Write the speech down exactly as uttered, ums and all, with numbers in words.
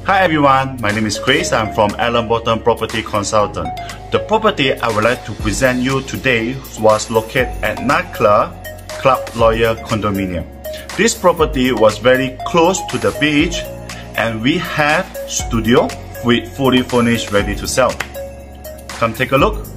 Hi everyone, my name is Chris. I'm from Allen Bottom Property Consultant. The property I would like to present you today was located at Nakla Club Lawyer Condominium. This property was very close to the beach and we have studio with fully furnished ready to sell. Come take a look.